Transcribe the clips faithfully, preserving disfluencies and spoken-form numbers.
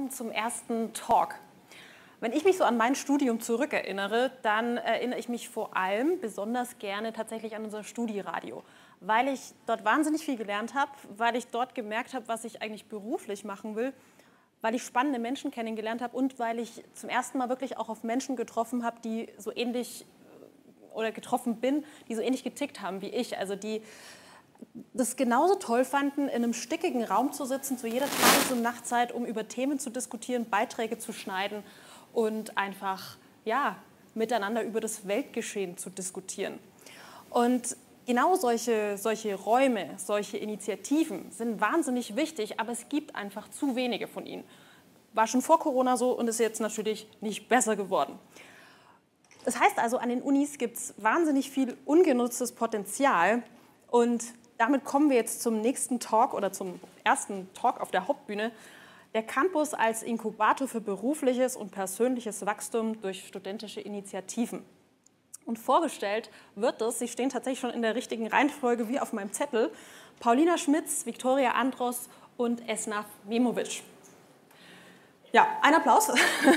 willkommen zum ersten Talk. Wenn ich mich so an mein Studium zurückerinnere, dann erinnere ich mich vor allem besonders gerne tatsächlich an unser Studiradio, weil ich dort wahnsinnig viel gelernt habe, weil ich dort gemerkt habe, was ich eigentlich beruflich machen will, weil ich spannende Menschen kennengelernt habe und weil ich zum ersten Mal wirklich auch auf Menschen getroffen habe, die so ähnlich oder getroffen bin, die so ähnlich getickt haben wie ich, also die das genauso toll fanden, in einem stickigen Raum zu sitzen, zu jeder Tages- und Nachtzeit, um über Themen zu diskutieren, Beiträge zu schneiden und einfach ja, miteinander über das Weltgeschehen zu diskutieren. Und genau solche, solche Räume, solche Initiativen sind wahnsinnig wichtig, aber es gibt einfach zu wenige von ihnen. War schon vor Corona so und ist jetzt natürlich nicht besser geworden. Das heißt also, an den Unis gibt es wahnsinnig viel ungenutztes Potenzial und damit kommen wir jetzt zum nächsten Talk oder zum ersten Talk auf der Hauptbühne. Der Campus als Inkubator für berufliches und persönliches Wachstum durch studentische Initiativen. Und vorgestellt wird es, Sie stehen tatsächlich schon in der richtigen Reihenfolge wie auf meinem Zettel, Paulina Schmitz, Viktoria Andros und Esnaf Memovic. Ja, ein Applaus.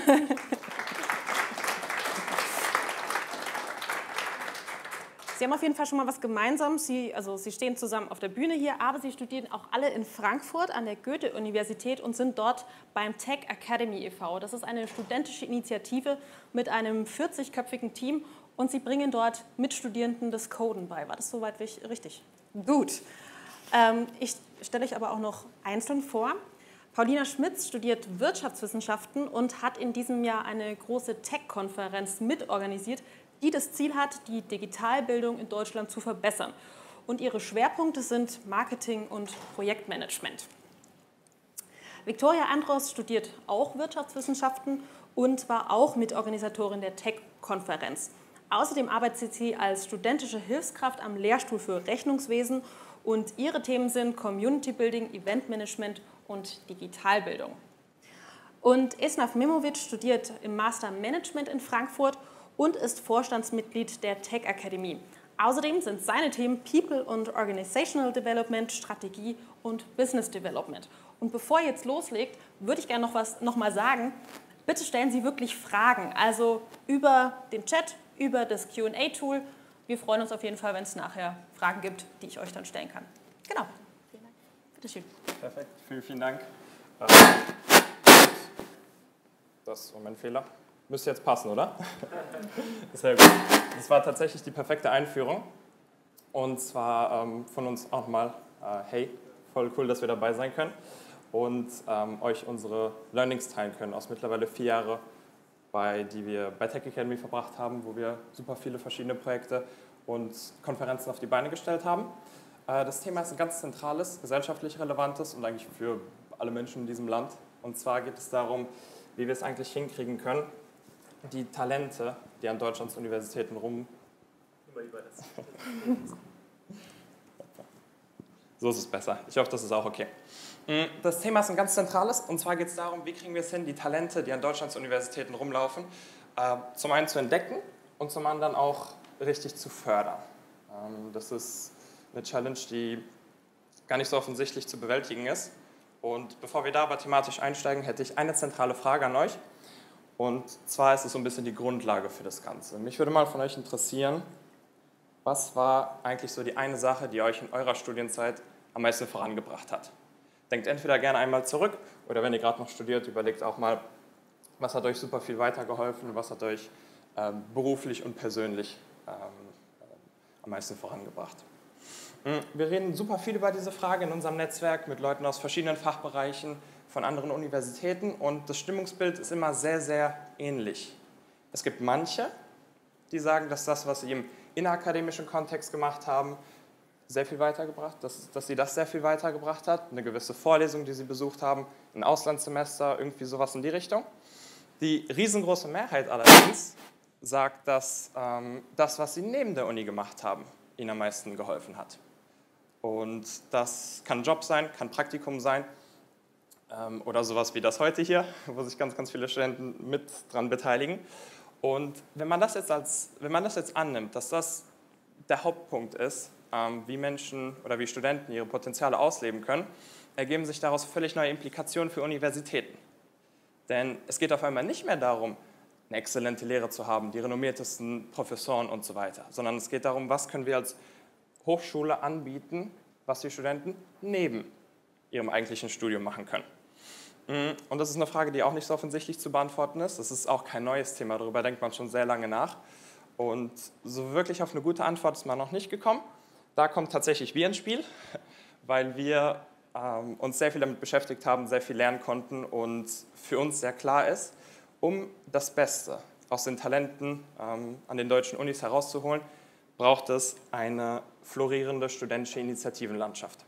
Sie haben auf jeden Fall schon mal was gemeinsam. Sie, also Sie stehen zusammen auf der Bühne hier, aber Sie studieren auch alle in Frankfurt an der Goethe-Universität und sind dort beim Tech Academy e V Das ist eine studentische Initiative mit einem vierzigköpfigen Team und Sie bringen dort Mitstudierenden das Coden bei. War das soweit richtig? Gut. Ähm, ich stelle euch aber auch noch einzeln vor. Paulina Schmitz studiert Wirtschaftswissenschaften und hat in diesem Jahr eine große Tech-Konferenz mitorganisiert, die das Ziel hat, die Digitalbildung in Deutschland zu verbessern. Und ihre Schwerpunkte sind Marketing und Projektmanagement. Viktoria Andros studiert auch Wirtschaftswissenschaften und war auch Mitorganisatorin der Tech-Konferenz. Außerdem arbeitet sie als studentische Hilfskraft am Lehrstuhl für Rechnungswesen und ihre Themen sind Community Building, Eventmanagement und Digitalbildung. Und Esnaf Memovic studiert im Master Management in Frankfurt und ist Vorstandsmitglied der Tech Academy. Außerdem sind seine Themen People und Organizational Development, Strategie und Business Development. Und bevor ihr jetzt loslegt, würde ich gerne noch was noch mal sagen. Bitte stellen Sie wirklich Fragen, also über den Chat, über das Q und A-Tool. Wir freuen uns auf jeden Fall, wenn es nachher Fragen gibt, die ich euch dann stellen kann. Genau. Vielen Dank. Bitte schön. Perfekt, vielen, vielen Dank. Das war mein Fehler. Müsste jetzt passen, oder? Sehr gut. Das war tatsächlich die perfekte Einführung. Und zwar ähm, von uns auch nochmal, äh, hey, voll cool, dass wir dabei sein können und ähm, euch unsere Learnings teilen können aus mittlerweile vier Jahren, bei, die wir bei Tech Academy verbracht haben, wo wir super viele verschiedene Projekte und Konferenzen auf die Beine gestellt haben. Äh, das Thema ist ein ganz zentrales, gesellschaftlich relevantes und eigentlich für alle Menschen in diesem Land. Und zwar geht es darum, wie wir es eigentlich hinkriegen können, die Talente, die an Deutschlands Universitäten rum... So ist es besser. Ich hoffe, das ist auch okay. Das Thema ist ein ganz zentrales, und zwar geht es darum, wie kriegen wir es hin, die Talente, die an Deutschlands Universitäten rumlaufen, zum einen zu entdecken und zum anderen auch richtig zu fördern. Das ist eine Challenge, die gar nicht so offensichtlich zu bewältigen ist. Und bevor wir da aber thematisch einsteigen, hätte ich eine zentrale Frage an euch. Und zwar ist es so ein bisschen die Grundlage für das Ganze. Mich würde mal von euch interessieren, was war eigentlich so die eine Sache, die euch in eurer Studienzeit am meisten vorangebracht hat? Denkt entweder gerne einmal zurück oder wenn ihr gerade noch studiert, überlegt auch mal, was hat euch super viel weitergeholfen, was hat euch ähm, beruflich und persönlich ähm, am meisten vorangebracht. Wir reden super viel über diese Frage in unserem Netzwerk mit Leuten aus verschiedenen Fachbereichen, von anderen Universitäten und das Stimmungsbild ist immer sehr, sehr ähnlich. Es gibt manche, die sagen, dass das, was sie im innerakademischen Kontext gemacht haben, sehr viel weitergebracht, dass, dass sie das sehr viel weitergebracht hat, eine gewisse Vorlesung, die sie besucht haben, ein Auslandssemester, irgendwie sowas in die Richtung. Die riesengroße Mehrheit allerdings sagt, dass ähm, das, was sie neben der Uni gemacht haben, ihnen am meisten geholfen hat. Und das kann Job sein, kann Praktikum sein ähm, oder sowas wie das heute hier, wo sich ganz, ganz viele Studenten mit dran beteiligen. Und wenn man das jetzt, als, wenn man das jetzt annimmt, dass das der Hauptpunkt ist, ähm, wie Menschen oder wie Studenten ihre Potenziale ausleben können, ergeben sich daraus völlig neue Implikationen für Universitäten. Denn es geht auf einmal nicht mehr darum, eine exzellente Lehre zu haben, die renommiertesten Professoren und so weiter, sondern es geht darum, was können wir als Hochschule anbieten, was die Studenten neben ihrem eigentlichen Studium machen können. Und das ist eine Frage, die auch nicht so offensichtlich zu beantworten ist. Das ist auch kein neues Thema, darüber denkt man schon sehr lange nach. Und so wirklich auf eine gute Antwort ist man noch nicht gekommen. Da kommt tatsächlich wir ins Spiel, weil wir ähm, uns sehr viel damit beschäftigt haben, sehr viel lernen konnten und für uns sehr klar ist, um das Beste aus den Talenten ähm, an den deutschen Unis herauszuholen, braucht es eine florierende studentische Initiativenlandschaft.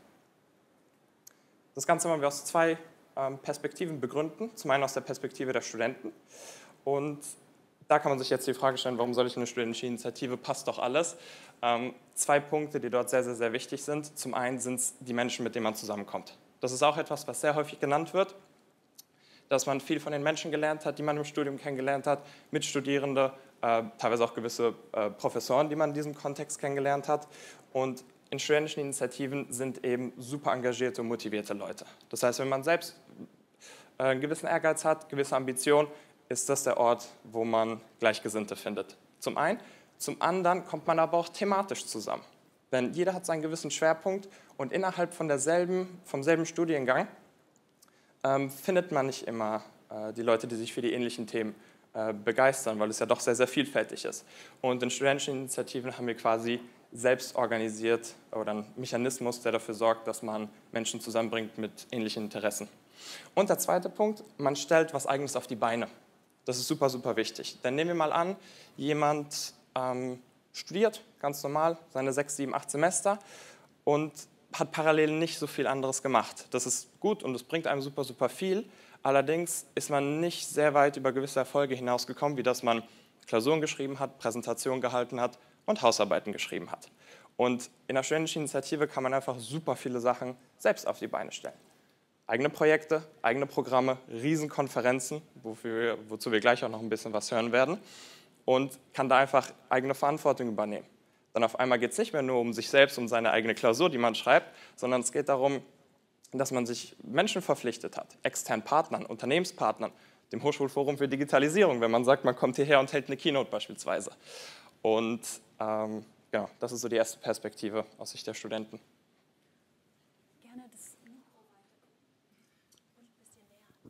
Das Ganze wollen wir aus zwei ähm, Perspektiven begründen. Zum einen aus der Perspektive der Studenten. Und da kann man sich jetzt die Frage stellen, warum soll ich eine studentische Initiative? Passt doch alles. Ähm, zwei Punkte, die dort sehr, sehr, sehr wichtig sind. Zum einen sind es die Menschen, mit denen man zusammenkommt. Das ist auch etwas, was sehr häufig genannt wird, dass man viel von den Menschen gelernt hat, die man im Studium kennengelernt hat, Mitstudierende, äh, teilweise auch gewisse äh, Professoren, die man in diesem Kontext kennengelernt hat. Und in studentischen Initiativen sind eben super engagierte und motivierte Leute. Das heißt, wenn man selbst äh, einen gewissen Ehrgeiz hat, gewisse Ambition, ist das der Ort, wo man Gleichgesinnte findet. Zum einen. Zum anderen kommt man aber auch thematisch zusammen. Denn jeder hat seinen gewissen Schwerpunkt und innerhalb von derselben, vom selben Studiengang ähm, findet man nicht immer äh, die Leute, die sich für die ähnlichen Themen äh, begeistern, weil es ja doch sehr, sehr vielfältig ist. Und in studentischen Initiativen haben wir quasi selbst organisiert oder einen Mechanismus, der dafür sorgt, dass man Menschen zusammenbringt mit ähnlichen Interessen. Und der zweite Punkt, man stellt was Eigenes auf die Beine. Das ist super, super wichtig. Dann nehmen wir mal an, jemand ähm, studiert, ganz normal, seine sechs, sieben, acht Semester und hat parallel nicht so viel anderes gemacht. Das ist gut und das bringt einem super, super viel. Allerdings ist man nicht sehr weit über gewisse Erfolge hinausgekommen, wie dass man Klausuren geschrieben hat, Präsentationen gehalten hat und Hausarbeiten geschrieben hat. Und in der studentischen Initiative kann man einfach super viele Sachen selbst auf die Beine stellen. Eigene Projekte, eigene Programme, Riesenkonferenzen, wofür, wozu wir gleich auch noch ein bisschen was hören werden, und kann da einfach eigene Verantwortung übernehmen. Dann auf einmal geht es nicht mehr nur um sich selbst, um seine eigene Klausur, die man schreibt, sondern es geht darum, dass man sich Menschen verpflichtet hat, externen Partnern, Unternehmenspartnern, dem Hochschulforum für Digitalisierung, wenn man sagt, man kommt hierher und hält eine Keynote beispielsweise. Und ähm, genau, das ist so die erste Perspektive aus Sicht der Studenten. Gerne das noch und ein bisschen näher.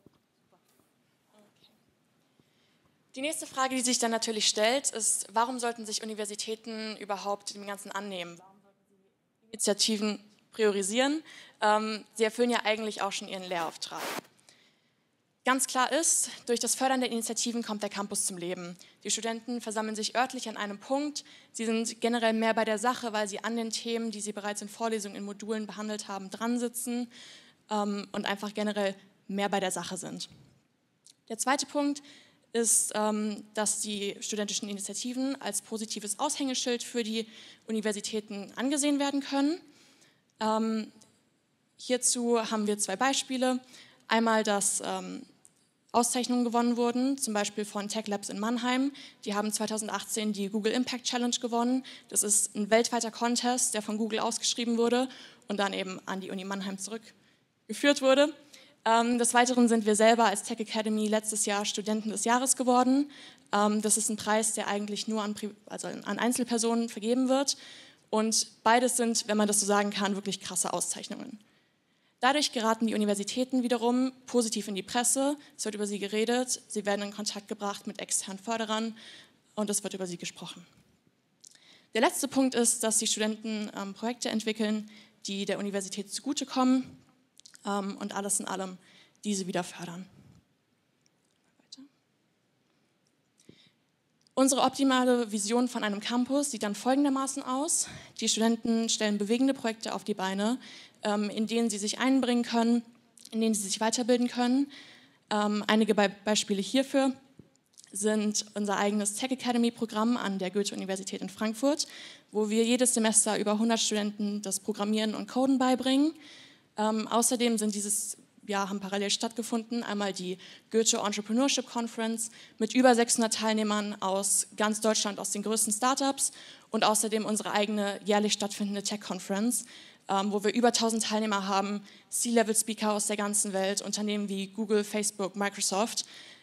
Okay. Die nächste Frage, die sich dann natürlich stellt, ist, warum sollten sich Universitäten überhaupt dem Ganzen annehmen? Warum sollten sie Initiativen priorisieren? Ähm, sie erfüllen ja eigentlich auch schon ihren Lehrauftrag. Ganz klar ist, durch das Fördern der Initiativen kommt der Campus zum Leben. Die Studenten versammeln sich örtlich an einem Punkt. Sie sind generell mehr bei der Sache, weil sie an den Themen, die sie bereits in Vorlesungen, in Modulen behandelt haben, dran sitzen ähm, und einfach generell mehr bei der Sache sind. Der zweite Punkt ist, ähm, dass die studentischen Initiativen als positives Aushängeschild für die Universitäten angesehen werden können. Ähm, hierzu haben wir zwei Beispiele. Einmal, dass ähm, Auszeichnungen gewonnen wurden, zum Beispiel von Tech Labs in Mannheim. Die haben zweitausendachtzehn die Google Impact Challenge gewonnen. Das ist ein weltweiter Contest, der von Google ausgeschrieben wurde und dann eben an die Uni Mannheim zurückgeführt wurde. Ähm, des Weiteren sind wir selber als Tech Academy letztes Jahr Studenten des Jahres geworden. Ähm, das ist ein Preis, der eigentlich nur an, also an Einzelpersonen vergeben wird. Und beides sind, wenn man das so sagen kann, wirklich krasse Auszeichnungen. Dadurch geraten die Universitäten wiederum positiv in die Presse, es wird über sie geredet, sie werden in Kontakt gebracht mit externen Förderern und es wird über sie gesprochen. Der letzte Punkt ist, dass die Studenten ähm, Projekte entwickeln, die der Universität zugutekommen ähm, und alles in allem diese wieder fördern. Weiter. Unsere optimale Vision von einem Campus sieht dann folgendermaßen aus. Die Studenten stellen bewegende Projekte auf die Beine, in denen sie sich einbringen können, in denen sie sich weiterbilden können. Ähm, einige Be- Beispiele hierfür sind unser eigenes Tech Academy Programm an der Goethe-Universität in Frankfurt, wo wir jedes Semester über hundert Studenten das Programmieren und Coden beibringen. Ähm, außerdem sind dieses Jahr haben parallel stattgefunden einmal die Goethe Entrepreneurship Conference mit über sechshundert Teilnehmern aus ganz Deutschland, aus den größten Startups und außerdem unsere eigene jährlich stattfindende Tech Conference, Ähm, wo wir über tausend Teilnehmer haben, C-Level-Speaker aus der ganzen Welt, Unternehmen wie Google, Facebook, Microsoft.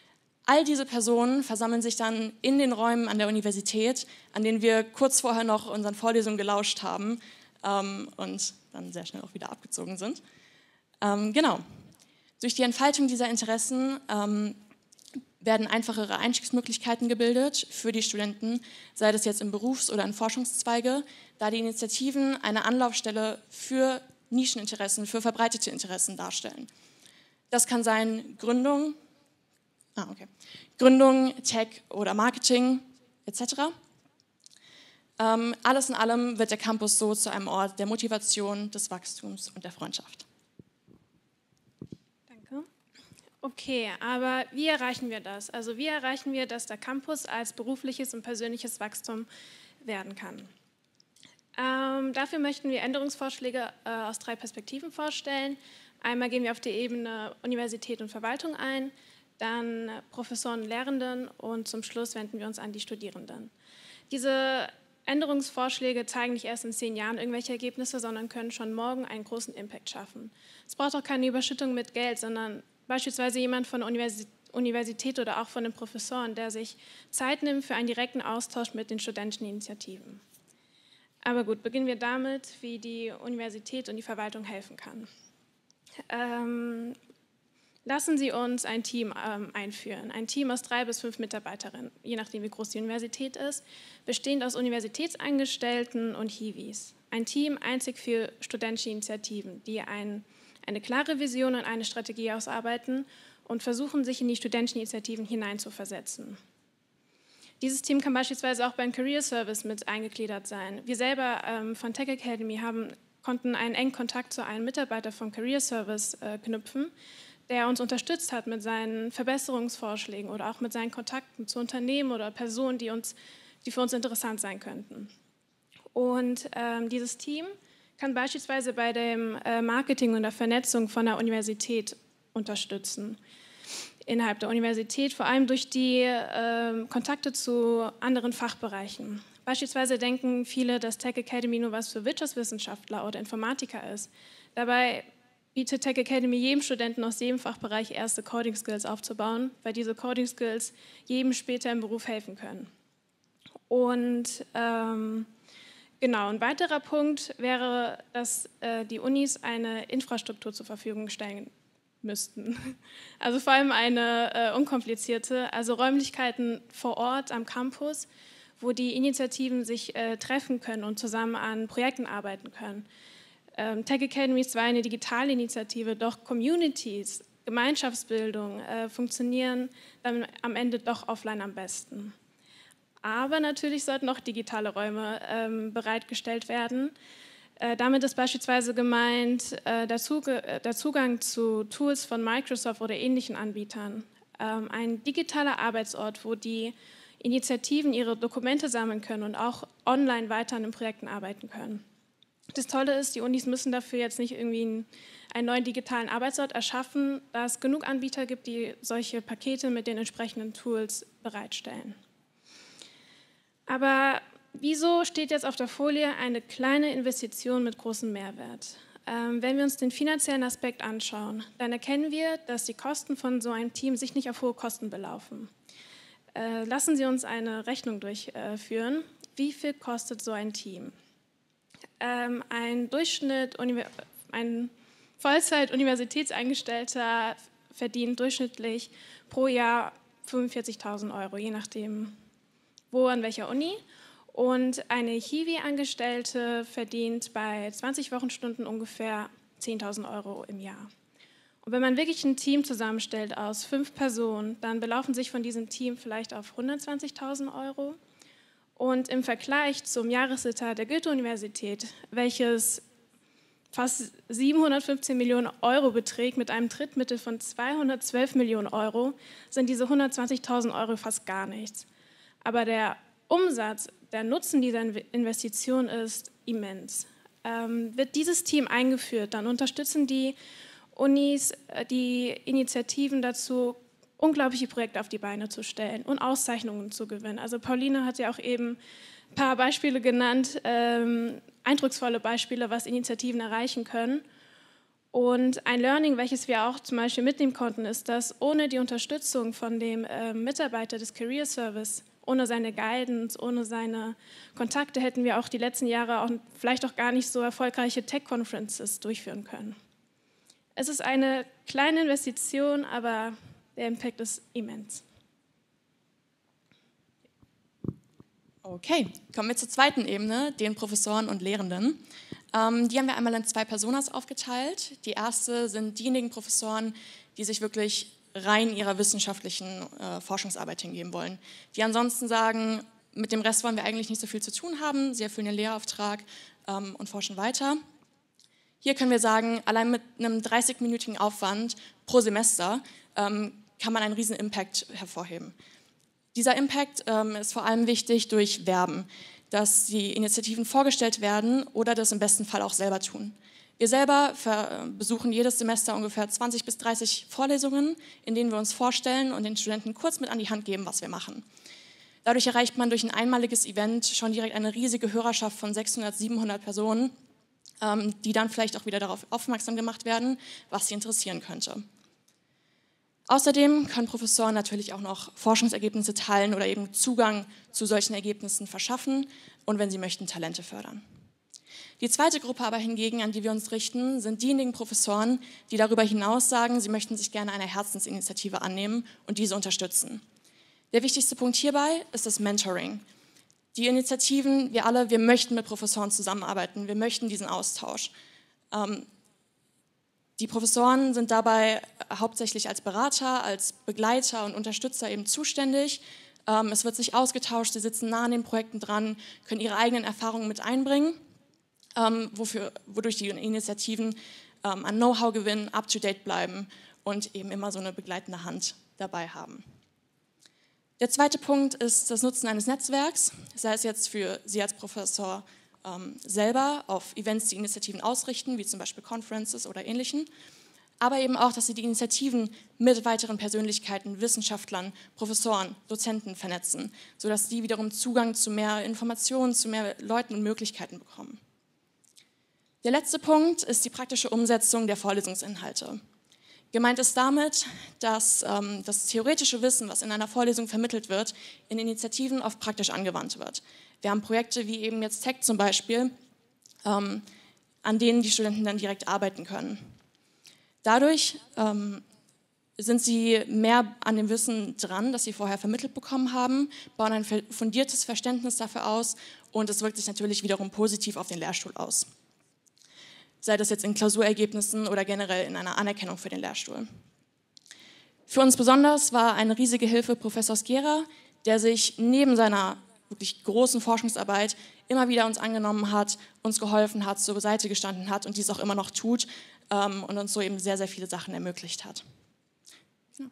All diese Personen versammeln sich dann in den Räumen an der Universität, an denen wir kurz vorher noch unseren Vorlesungen gelauscht haben ähm, und dann sehr schnell auch wieder abgezogen sind. Ähm, genau. Durch die Entfaltung dieser Interessen ähm, werden einfachere Einstiegsmöglichkeiten gebildet für die Studenten, sei das jetzt in Berufs- oder in Forschungszweige, da die Initiativen eine Anlaufstelle für Nischeninteressen, für verbreitete Interessen darstellen. Das kann sein Gründung, Ah, okay. Gründung, Tech oder Marketing et cetera. Ähm, alles in allem wird der Campus so zu einem Ort der Motivation, des Wachstums und der Freundschaft. Danke. Okay, aber wie erreichen wir das? Also wie erreichen wir, dass der Campus als berufliches und persönliches Wachstum werden kann? Ähm, dafür möchten wir Änderungsvorschläge äh, aus drei Perspektiven vorstellen. Einmal gehen wir auf die Ebene Universität und Verwaltung ein, dann Professoren und Lehrenden und zum Schluss wenden wir uns an die Studierenden. Diese Änderungsvorschläge zeigen nicht erst in zehn Jahren irgendwelche Ergebnisse, sondern können schon morgen einen großen Impact schaffen. Es braucht auch keine Überschüttung mit Geld, sondern beispielsweise jemand von der Universität Universität oder auch von den Professoren, der sich Zeit nimmt für einen direkten Austausch mit den studentischen Initiativen. Aber gut, beginnen wir damit, wie die Universität und die Verwaltung helfen kann. Ähm, Lassen Sie uns ein Team ähm, einführen, ein Team aus drei bis fünf Mitarbeiterinnen, je nachdem wie groß die Universität ist, bestehend aus Universitätsangestellten und Hiwis. Ein Team einzig für studentische Initiativen, die ein, eine klare Vision und eine Strategie ausarbeiten und versuchen, sich in die studentischen Initiativen hineinzuversetzen. Dieses Team kann beispielsweise auch beim Career Service mit eingegliedert sein. Wir selber ähm, von Tech Academy haben, konnten einen engen Kontakt zu einem Mitarbeiter vom Career Service äh, knüpfen, der uns unterstützt hat mit seinen Verbesserungsvorschlägen oder auch mit seinen Kontakten zu Unternehmen oder Personen, die, uns, die für uns interessant sein könnten. Und ähm, dieses Team kann beispielsweise bei dem äh, Marketing und der Vernetzung von der Universität unterstützen. Innerhalb der Universität, vor allem durch die äh, Kontakte zu anderen Fachbereichen. Beispielsweise denken viele, dass Tech Academy nur was für Wirtschaftswissenschaftler oder Informatiker ist. Dabei bietet Tech Academy jedem Studenten aus jedem Fachbereich erste Coding Skills aufzubauen, weil diese Coding Skills jedem später im Beruf helfen können. Und ähm, genau, ein weiterer Punkt wäre, dass äh, die Unis eine Infrastruktur zur Verfügung stellen müssten. Also vor allem eine äh, unkomplizierte, also Räumlichkeiten vor Ort am Campus, wo die Initiativen sich äh, treffen können und zusammen an Projekten arbeiten können. Ähm, Tech Academy ist zwar eine digitale Initiative, doch Communities, Gemeinschaftsbildung äh, funktionieren dann am Ende doch offline am besten. Aber natürlich sollten auch digitale Räume ähm, bereitgestellt werden. Äh, damit ist beispielsweise gemeint äh, der, Zuge äh, der Zugang zu Tools von Microsoft oder ähnlichen Anbietern. Ähm, ein digitaler Arbeitsort, wo die Initiativen ihre Dokumente sammeln können und auch online weiter an den Projekten arbeiten können. Das Tolle ist, die Unis müssen dafür jetzt nicht irgendwie einen, einen neuen digitalen Arbeitsort erschaffen, da es genug Anbieter gibt, die solche Pakete mit den entsprechenden Tools bereitstellen. Aber wieso steht jetzt auf der Folie eine kleine Investition mit großem Mehrwert? Ähm, wenn wir uns den finanziellen Aspekt anschauen, dann erkennen wir, dass die Kosten von so einem Team sich nicht auf hohe Kosten belaufen. Äh, lassen Sie uns eine Rechnung durchführen. Wie viel kostet so ein Team? Ähm, ein Durchschnitt, ein Vollzeit-Universitätsangestellter verdient durchschnittlich pro Jahr fünfundvierzigtausend Euro, je nachdem, wo, an welcher Uni. Und eine Hiwi-Angestellte verdient bei zwanzig Wochenstunden ungefähr zehntausend Euro im Jahr. Und wenn man wirklich ein Team zusammenstellt aus fünf Personen, dann belaufen sich von diesem Team vielleicht auf hundertzwanzigtausend Euro. Und im Vergleich zum Jahresetat der Goethe-Universität, welches fast siebenhundertfünfzehn Millionen Euro beträgt, mit einem Drittmittel von zweihundertzwölf Millionen Euro, sind diese hundertzwanzigtausend Euro fast gar nichts. Aber der Umsatz, der Nutzen dieser Investition ist immens. Ähm, wird dieses Team eingeführt, dann unterstützen die Unis die Initiativen dazu, unglaubliche Projekte auf die Beine zu stellen und Auszeichnungen zu gewinnen. Also Pauline hat ja auch eben ein paar Beispiele genannt, ähm, eindrucksvolle Beispiele, was Initiativen erreichen können. Und ein Learning, welches wir auch zum Beispiel mitnehmen konnten, ist, dass ohne die Unterstützung von dem äh, Mitarbeiter des Career Service, ohne seine Guidance, ohne seine Kontakte, hätten wir auch die letzten Jahre auch vielleicht auch gar nicht so erfolgreiche Tech-Conferences durchführen können. Es ist eine kleine Investition, aber der Impact ist immens. Okay, kommen wir zur zweiten Ebene, den Professoren und Lehrenden. Ähm, die haben wir einmal in zwei Personas aufgeteilt. Die erste sind diejenigen Professoren, die sich wirklich rein ihrer wissenschaftlichen äh, Forschungsarbeit hingeben wollen. Die ansonsten sagen, mit dem Rest wollen wir eigentlich nicht so viel zu tun haben, sie erfüllen ihren Lehrauftrag ähm, und forschen weiter. Hier können wir sagen, allein mit einem dreißigminütigen Aufwand pro Semester ähm, kann man einen riesen Impact hervorheben. Dieser Impact ähm, ist vor allem wichtig durch Werben, dass die Initiativen vorgestellt werden oder das im besten Fall auch selber tun. Wir selber besuchen jedes Semester ungefähr zwanzig bis dreißig Vorlesungen, in denen wir uns vorstellen und den Studenten kurz mit an die Hand geben, was wir machen. Dadurch erreicht man durch ein einmaliges Event schon direkt eine riesige Hörerschaft von sechshundert, siebenhundert Personen, ähm, die dann vielleicht auch wieder darauf aufmerksam gemacht werden, was sie interessieren könnte. Außerdem können Professoren natürlich auch noch Forschungsergebnisse teilen oder eben Zugang zu solchen Ergebnissen verschaffen und, wenn sie möchten, Talente fördern. Die zweite Gruppe aber hingegen, an die wir uns richten, sind diejenigen Professoren, die darüber hinaus sagen, sie möchten sich gerne einer Herzensinitiative annehmen und diese unterstützen. Der wichtigste Punkt hierbei ist das Mentoring. Die Initiativen, wir alle, wir möchten mit Professoren zusammenarbeiten, wir möchten diesen Austausch. Ähm, Die Professoren sind dabei hauptsächlich als Berater, als Begleiter und Unterstützer eben zuständig. Ähm, es wird sich ausgetauscht, sie sitzen nah an den Projekten dran, können ihre eigenen Erfahrungen mit einbringen, ähm, wofür, wodurch die Initiativen ähm, an Know-how gewinnen, up-to-date bleiben und eben immer so eine begleitende Hand dabei haben. Der zweite Punkt ist das Nutzen eines Netzwerks, sei es jetzt für Sie als Professor ähm, selber auf Events, die Initiativen ausrichten, wie zum Beispiel Conferences oder Ähnlichen, aber eben auch, dass Sie die Initiativen mit weiteren Persönlichkeiten, Wissenschaftlern, Professoren, Dozenten vernetzen, sodass die wiederum Zugang zu mehr Informationen, zu mehr Leuten und Möglichkeiten bekommen. Der letzte Punkt ist die praktische Umsetzung der Vorlesungsinhalte. Gemeint ist damit, dass ähm, das theoretische Wissen, was in einer Vorlesung vermittelt wird, in Initiativen oft praktisch angewandt wird. Wir haben Projekte wie eben jetzt Tech zum Beispiel, ähm, an denen die Studenten dann direkt arbeiten können. Dadurch ähm, sind sie mehr an dem Wissen dran, das sie vorher vermittelt bekommen haben, bauen ein fundiertes Verständnis dafür aus und es wirkt sich natürlich wiederum positiv auf den Lehrstuhl aus. Sei das jetzt in Klausurergebnissen oder generell in einer Anerkennung für den Lehrstuhl. Für uns besonders war eine riesige Hilfe Professor Skera, der sich neben seiner wirklich großen Forschungsarbeit immer wieder uns angenommen hat, uns geholfen hat, zur Seite gestanden hat und dies auch immer noch tut ähm, und uns so eben sehr, sehr viele Sachen ermöglicht hat. Ja.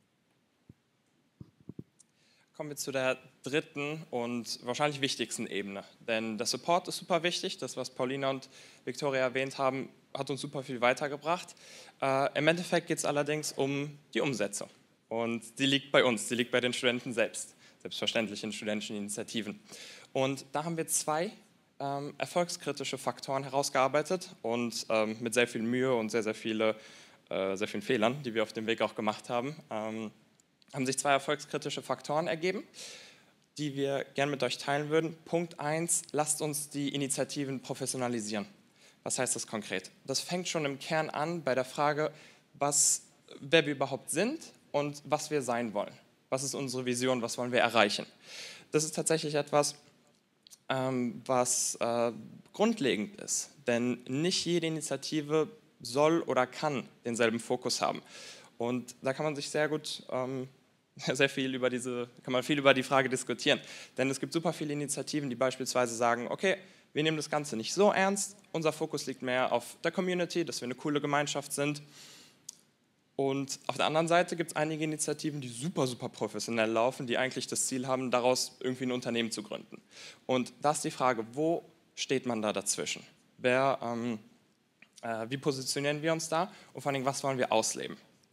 Kommen wir zu der dritten und wahrscheinlich wichtigsten Ebene. Denn der Support ist super wichtig. Das, was Paulina und Victoria erwähnt haben, hat uns super viel weitergebracht. Äh, Im Endeffekt geht es allerdings um die Umsetzung. Und die liegt bei uns, die liegt bei den Studenten selbst. Selbstverständlich in studentischen Initiativen. Und da haben wir zwei ähm, erfolgskritische Faktoren herausgearbeitet und ähm, mit sehr viel Mühe und sehr, sehr, viele, äh, sehr vielen Fehlern, die wir auf dem Weg auch gemacht haben, ähm, haben sich zwei erfolgskritische Faktoren ergeben, die wir gerne mit euch teilen würden. Punkt eins, lasst uns die Initiativen professionalisieren. Was heißt das konkret? Das fängt schon im Kern an bei der Frage, was, wer wir überhaupt sind und was wir sein wollen. Was ist unsere Vision, was wollen wir erreichen? Das ist tatsächlich etwas, ähm, was äh, grundlegend ist, denn nicht jede Initiative soll oder kann denselben Fokus haben. Und da kann man sich sehr gut, ähm, sehr viel über diese, kann man viel über die Frage diskutieren. Denn es gibt super viele Initiativen, die beispielsweise sagen, okay, wir nehmen das Ganze nicht so ernst, unser Fokus liegt mehr auf der Community, dass wir eine coole Gemeinschaft sind. Und auf der anderen Seite gibt es einige Initiativen, die super, super professionell laufen, die eigentlich das Ziel haben, daraus irgendwie ein Unternehmen zu gründen. Und da ist die Frage, wo steht man da dazwischen? Wer, ähm, äh, wie positionieren wir uns da? Und vor allem, was wollen wir ausleben?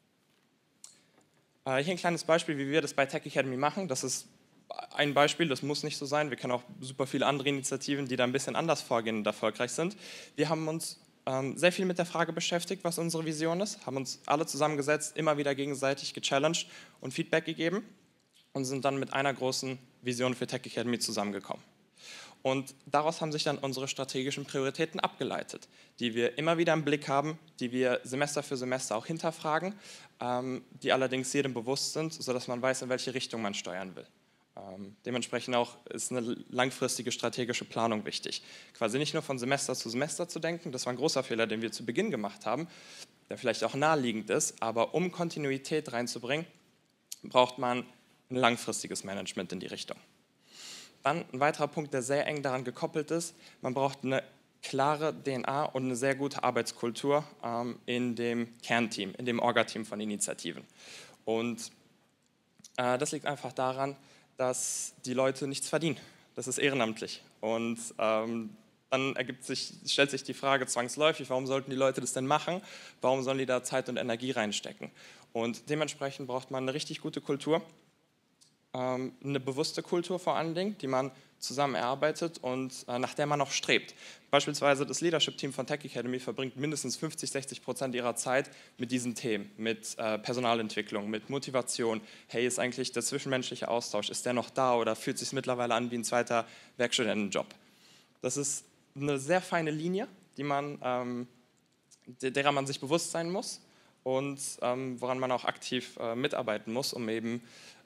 Äh, hier ein kleines Beispiel, wie wir das bei Tech Academy machen. Das ist ein Beispiel, das muss nicht so sein. Wir kennen auch super viele andere Initiativen, die da ein bisschen anders vorgehen und erfolgreich sind. Wir haben uns ähm, sehr viel mit der Frage beschäftigt, was unsere Vision ist, haben uns alle zusammengesetzt, immer wieder gegenseitig gechallenged und Feedback gegeben und sind dann mit einer großen Vision für Tech Academy zusammengekommen. Und daraus haben sich dann unsere strategischen Prioritäten abgeleitet, die wir immer wieder im Blick haben, die wir Semester für Semester auch hinterfragen, ähm, die allerdings jedem bewusst sind, sodass man weiß, in welche Richtung man steuern will. Ähm, dementsprechend auch ist eine langfristige strategische Planung wichtig. Quasi nicht nur von Semester zu Semester zu denken, das war ein großer Fehler, den wir zu Beginn gemacht haben, der vielleicht auch naheliegend ist, aber um Kontinuität reinzubringen, braucht man ein langfristiges Management in die Richtung. Dann ein weiterer Punkt, der sehr eng daran gekoppelt ist, man braucht eine klare D N A und eine sehr gute Arbeitskultur ähm, in dem Kernteam, in dem Orga-Team von Initiativen. Und äh, das liegt einfach daran, dass die Leute nichts verdienen. Das ist ehrenamtlich. Und ähm, dann ergibt sich, stellt sich die Frage zwangsläufig, warum sollten die Leute das denn machen? Warum sollen die da Zeit und Energie reinstecken? Und dementsprechend braucht man eine richtig gute Kultur, eine bewusste Kultur vor allen Dingen, die man zusammen erarbeitet und äh, nach der man auch strebt. Beispielsweise das Leadership-Team von Tech Academy verbringt mindestens fünfzig, sechzig Prozent ihrer Zeit mit diesen Themen, mit äh, Personalentwicklung, mit Motivation. Hey, ist eigentlich der zwischenmenschliche Austausch, ist der noch da oder fühlt sich mittlerweile an wie ein zweiter Werkstudentenjob? Das ist eine sehr feine Linie, die man, ähm, derer man sich bewusst sein muss und ähm, woran man auch aktiv äh, mitarbeiten muss, um eben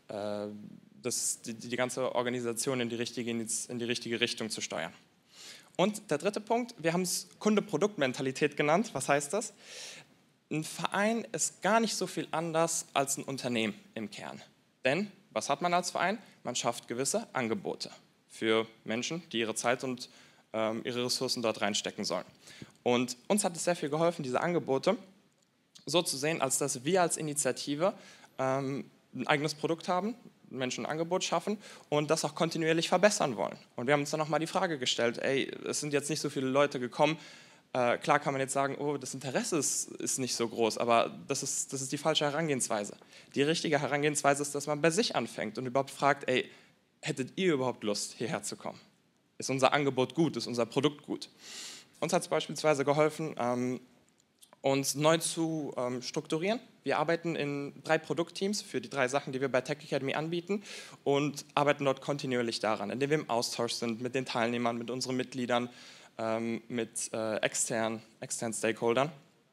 Das, die, die ganze Organisation in die, richtige, in die richtige Richtung zu steuern. Und der dritte Punkt, wir haben es Kunde-Produkt-Mentalität genannt. Was heißt das? Ein Verein ist gar nicht so viel anders als ein Unternehmen im Kern. Denn, was hat man als Verein? Man schafft gewisse Angebote für Menschen, die ihre Zeit und ähm, ihre Ressourcen dort reinstecken sollen. Und uns hat es sehr viel geholfen, diese Angebote so zu sehen, als dass wir als Initiative ähm, ein eigenes Produkt haben, Menschen ein Angebot schaffen und das auch kontinuierlich verbessern wollen. Und wir haben uns dann nochmal die Frage gestellt, ey, es sind jetzt nicht so viele Leute gekommen, äh, klar kann man jetzt sagen, oh, das Interesse ist, ist nicht so groß, aber das ist, das ist die falsche Herangehensweise. Die richtige Herangehensweise ist, dass man bei sich anfängt und überhaupt fragt, ey, hättet ihr überhaupt Lust, hierher zu kommen? Ist unser Angebot gut? Ist unser Produkt gut? Uns hat es beispielsweise geholfen, ähm, uns neu zu ähm, strukturieren. Wir arbeiten in drei Produktteams für die drei Sachen, die wir bei Tech Academy anbieten und arbeiten dort kontinuierlich daran, indem wir im Austausch sind mit den Teilnehmern, mit unseren Mitgliedern, ähm, mit äh, externen, externen Stakeholdern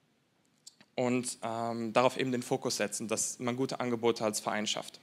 und ähm, darauf eben den Fokus setzen, dass man gute Angebote als Verein schafft.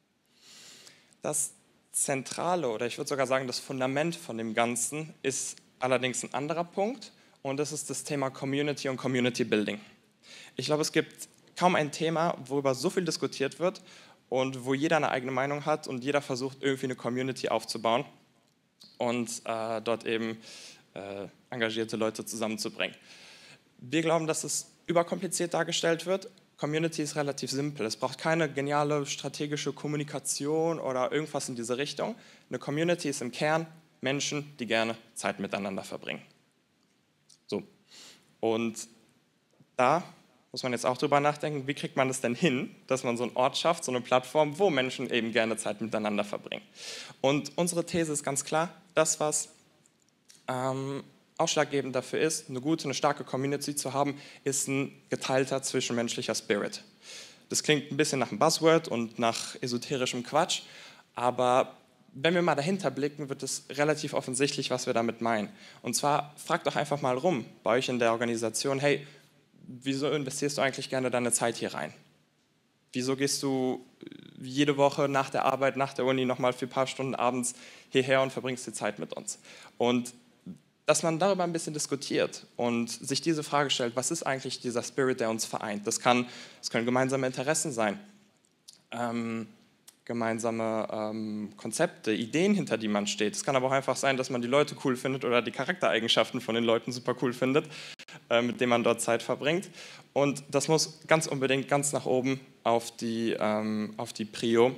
Das Zentrale oder ich würde sogar sagen, das Fundament von dem Ganzen ist allerdings ein anderer Punkt. Und das ist das Thema Community und Community Building. Ich glaube, es gibt kaum ein Thema, worüber so viel diskutiert wird und wo jeder eine eigene Meinung hat und jeder versucht, irgendwie eine Community aufzubauen und äh, dort eben äh, engagierte Leute zusammenzubringen. Wir glauben, dass es überkompliziert dargestellt wird. Community ist relativ simpel. Es braucht keine geniale strategische Kommunikation oder irgendwas in diese Richtung. Eine Community ist im Kern Menschen, die gerne Zeit miteinander verbringen. So. Und da muss man jetzt auch drüber nachdenken, wie kriegt man es denn hin, dass man so einen Ort schafft, so eine Plattform, wo Menschen eben gerne Zeit miteinander verbringen. Und unsere These ist ganz klar, das, was ähm, ausschlaggebend dafür ist, eine gute, eine starke Community zu haben, ist ein geteilter zwischenmenschlicher Spirit. Das klingt ein bisschen nach einem Buzzword und nach esoterischem Quatsch, aber wenn wir mal dahinter blicken, wird es relativ offensichtlich, was wir damit meinen. Und zwar, fragt doch einfach mal rum bei euch in der Organisation, hey, wieso investierst du eigentlich gerne deine Zeit hier rein? Wieso gehst du jede Woche nach der Arbeit, nach der Uni nochmal für ein paar Stunden abends hierher und verbringst die Zeit mit uns? Und dass man darüber ein bisschen diskutiert und sich diese Frage stellt, was ist eigentlich dieser Spirit, der uns vereint? Das, kann, das können gemeinsame Interessen sein. Ähm, gemeinsame ähm, Konzepte, Ideen, hinter die man steht. Es kann aber auch einfach sein, dass man die Leute cool findet oder die Charaktereigenschaften von den Leuten super cool findet, äh, mit denen man dort Zeit verbringt. Und das muss ganz unbedingt ganz nach oben auf die, ähm, auf die Prio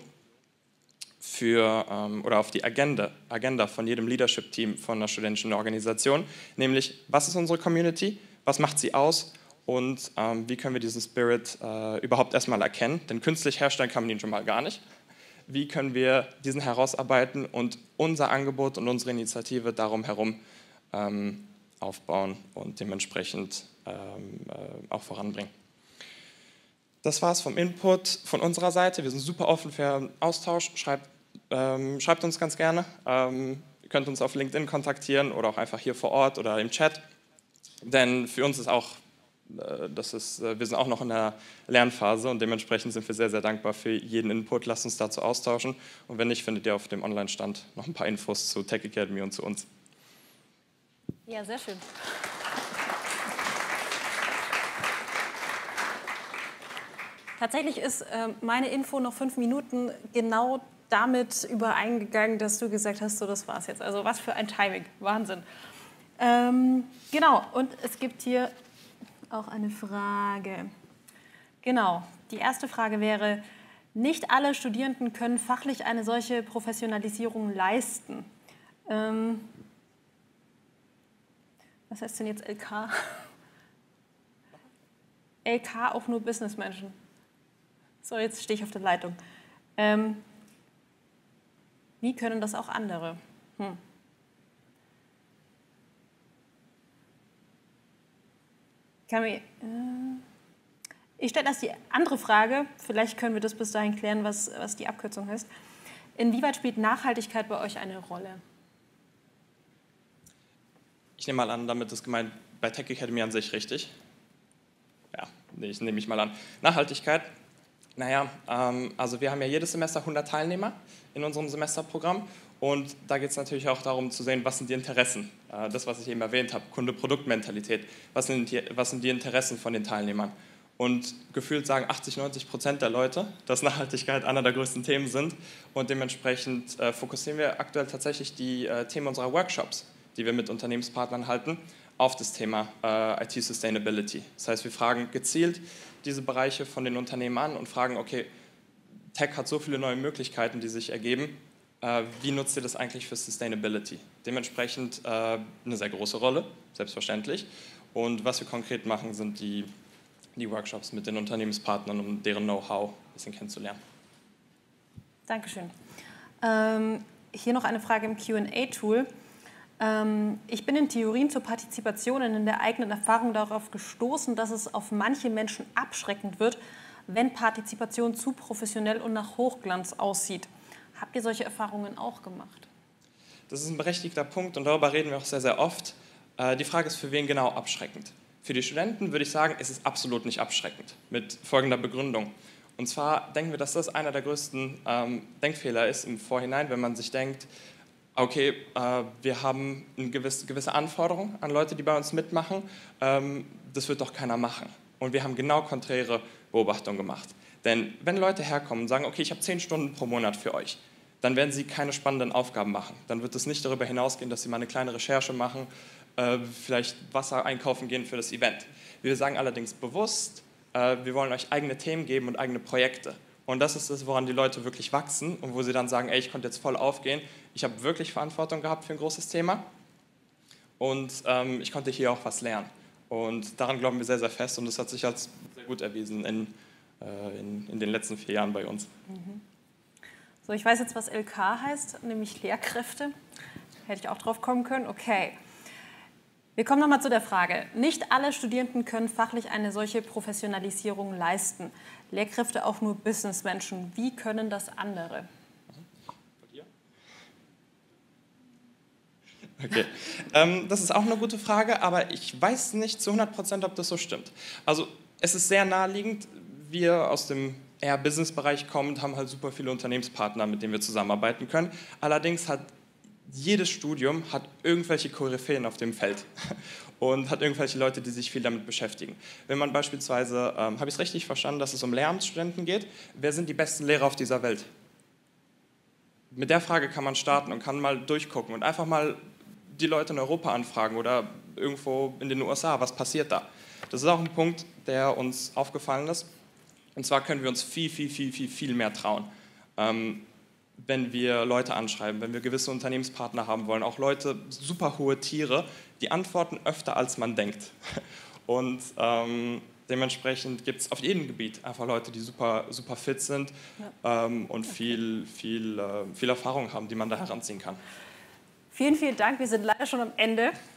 für, ähm, oder auf die Agenda, Agenda von jedem Leadership-Team von einer studentischen Organisation, nämlich, was ist unsere Community, was macht sie aus und ähm, wie können wir diesen Spirit äh, überhaupt erstmal erkennen, denn künstlich herstellen kann man ihn schon mal gar nicht. Wie können wir diesen herausarbeiten und unser Angebot und unsere Initiative darum herum ähm, aufbauen und dementsprechend ähm, äh, auch voranbringen. Das war es vom Input von unserer Seite. Wir sind super offen für einen Austausch. Schreibt, ähm, schreibt uns ganz gerne. Ähm, ihr könnt uns auf LinkedIn kontaktieren oder auch einfach hier vor Ort oder im Chat. Denn für uns ist auch, äh, das ist, äh, wir sind auch noch in der Lernphase und dementsprechend sind wir sehr, sehr dankbar für jeden Input. Lasst uns dazu austauschen. Und wenn nicht, findet ihr auf dem Online-Stand noch ein paar Infos zu Tech Academy und zu uns. Ja, sehr schön. Tatsächlich ist äh, meine Info noch fünf Minuten genau damit übereingegangen, dass du gesagt hast, so das war's jetzt. Also was für ein Timing, Wahnsinn. Ähm, genau, und es gibt hier auch eine Frage. Genau, die erste Frage wäre, nicht alle Studierenden können fachlich eine solche Professionalisierung leisten. Ähm, was heißt denn jetzt L K? L K auch nur Businessmenschen. So, jetzt stehe ich auf der Leitung. Ähm, wie können das auch andere? Hm. Kann mir, äh, ich stelle erst die andere Frage, vielleicht können wir das bis dahin klären, was, was die Abkürzung heißt. Inwieweit spielt Nachhaltigkeit bei euch eine Rolle? Ich nehme mal an, damit ist gemeint bei Tech Academy an sich richtig. Ja, nee, ich nehme ich mal an. Nachhaltigkeit. Naja, ähm, also wir haben ja jedes Semester hundert Teilnehmer in unserem Semesterprogramm und da geht es natürlich auch darum zu sehen, was sind die Interessen, äh, das, was ich eben erwähnt habe, Kunde-Produkt-Mentalität, was sind, die, was sind die Interessen von den Teilnehmern. Und gefühlt sagen achtzig, neunzig Prozent der Leute, dass Nachhaltigkeit einer der größten Themen sind und dementsprechend äh, fokussieren wir aktuell tatsächlich die äh, Themen unserer Workshops, die wir mit Unternehmenspartnern halten, auf das Thema äh, I T Sustainability. Das heißt, wir fragen gezielt diese Bereiche von den Unternehmen an und fragen, okay, Tech hat so viele neue Möglichkeiten, die sich ergeben, äh, wie nutzt ihr das eigentlich für Sustainability? Dementsprechend äh, eine sehr große Rolle, selbstverständlich. Und was wir konkret machen, sind die, die Workshops mit den Unternehmenspartnern, um deren Know-how ein bisschen kennenzulernen. Dankeschön. Ähm, hier noch eine Frage im Q and A-Tool. Ich bin in Theorien zur Partizipation und in der eigenen Erfahrung darauf gestoßen, dass es auf manche Menschen abschreckend wird, wenn Partizipation zu professionell und nach Hochglanz aussieht. Habt ihr solche Erfahrungen auch gemacht? Das ist ein berechtigter Punkt und darüber reden wir auch sehr, sehr oft. Die Frage ist, für wen genau abschreckend? Für die Studenten würde ich sagen, es ist absolut nicht abschreckend, mit folgender Begründung. Und zwar denken wir, dass das einer der größten ähm, Denkfehler ist im Vorhinein, wenn man sich denkt, okay, äh, wir haben eine gewisse, gewisse Anforderung an Leute, die bei uns mitmachen, ähm, das wird doch keiner machen. Und wir haben genau konträre Beobachtungen gemacht. Denn wenn Leute herkommen und sagen, okay, ich habe zehn Stunden pro Monat für euch, dann werden sie keine spannenden Aufgaben machen. Dann wird es nicht darüber hinausgehen, dass sie mal eine kleine Recherche machen, äh, vielleicht Wasser einkaufen gehen für das Event. Wir sagen allerdings bewusst, äh, wir wollen euch eigene Themen geben und eigene Projekte. Und das ist das, woran die Leute wirklich wachsen und wo sie dann sagen, ey, ich konnte jetzt voll aufgehen, ich habe wirklich Verantwortung gehabt für ein großes Thema und ähm, ich konnte hier auch was lernen. Und daran glauben wir sehr, sehr fest und das hat sich als sehr gut erwiesen in, äh, in, in den letzten vier Jahren bei uns. Mhm. So, ich weiß jetzt, was L K heißt, nämlich Lehrkräfte. Hätte ich auch drauf kommen können, okay. Wir kommen nochmal zu der Frage. Nicht alle Studierenden können fachlich eine solche Professionalisierung leisten. Lehrkräfte auch nur Businessmenschen. Wie können das andere? Okay, ähm, das ist auch eine gute Frage, aber ich weiß nicht zu hundert Prozent, ob das so stimmt. Also es ist sehr naheliegend, wir aus dem eher Business-Bereich kommen, haben halt super viele Unternehmenspartner, mit denen wir zusammenarbeiten können. Allerdings hat jedes Studium hat irgendwelche Koryphäen auf dem Feld und hat irgendwelche Leute, die sich viel damit beschäftigen. Wenn man beispielsweise, ähm, habe ich es richtig verstanden, dass es um Lehramtsstudenten geht, wer sind die besten Lehrer auf dieser Welt? Mit der Frage kann man starten und kann mal durchgucken und einfach mal die Leute in Europa anfragen oder irgendwo in den U S A, was passiert da? Das ist auch ein Punkt, der uns aufgefallen ist. Und zwar können wir uns viel, viel, viel, viel, viel mehr trauen. Ähm, wenn wir Leute anschreiben, wenn wir gewisse Unternehmenspartner haben wollen, auch Leute, super hohe Tiere, die antworten öfter, als man denkt. Und ähm, dementsprechend gibt es auf jedem Gebiet einfach Leute, die super, super fit sind ja. ähm, und viel, viel, äh, viel Erfahrung haben, die man da heranziehen kann. Vielen, vielen Dank. Wir sind leider schon am Ende.